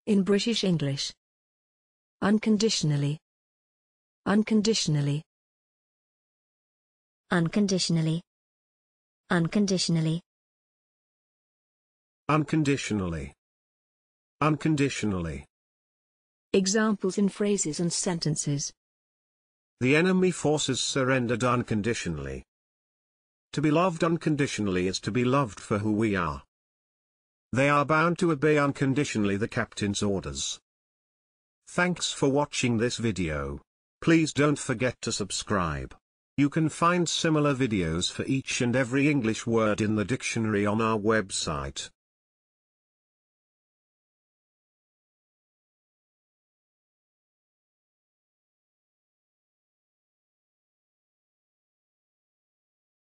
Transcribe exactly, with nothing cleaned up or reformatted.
In British English. Unconditionally. Unconditionally. Unconditionally. Unconditionally. Unconditionally. Unconditionally. Examples in phrases and sentences. The enemy forces surrendered unconditionally. To be loved unconditionally is to be loved for who we are. They are bound to obey unconditionally the captain's orders. Thanks for watching this video. Please don't forget to subscribe. You can find similar videos for each and every English word in the dictionary on our website.